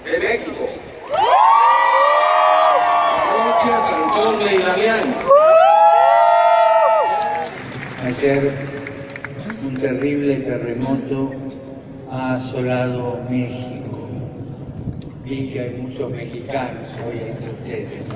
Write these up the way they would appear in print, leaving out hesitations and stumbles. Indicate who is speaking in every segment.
Speaker 1: de México. Rocha, Antonio y Damián.
Speaker 2: Ayer un terrible terremoto ha asolado México. Vi que hay muchos mexicanos hoy entre ustedes.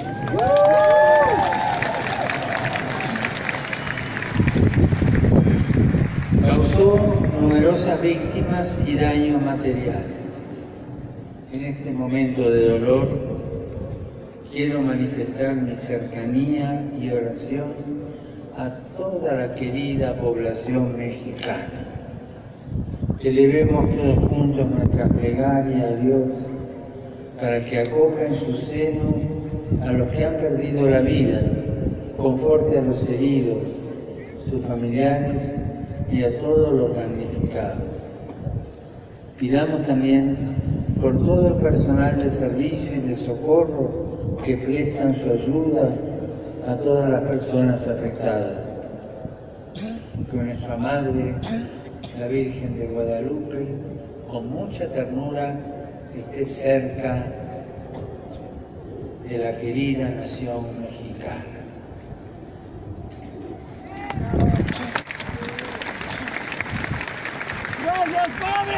Speaker 2: Causó numerosas víctimas y daños materiales. En este momento de dolor quiero manifestar mi cercanía y oración a toda la querida población mexicana. Elevemos todos juntos nuestra plegaria a Dios para que acoja en su seno a los que han perdido la vida, conforte a los heridos, sus familiares y a todos los damnificados. Pidamos también por todo el personal de servicio y de socorro que prestan su ayuda a todas las personas afectadas. Que nuestra Madre, la Virgen de Guadalupe, con mucha ternura esté cerca de la querida nación mexicana.
Speaker 3: ¡Gracias, Padre!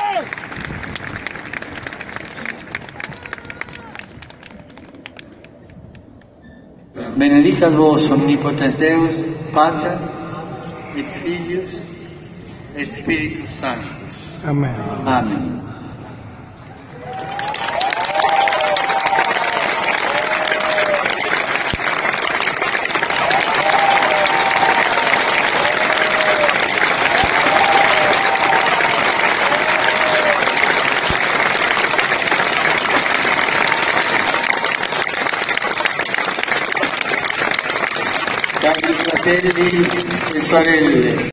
Speaker 2: Benedicat vos omnipotens Deus, Pater, et Filius, et Spiritus Sanctus.
Speaker 3: Amén.
Speaker 2: Amén. Cari fratelli e sorelle,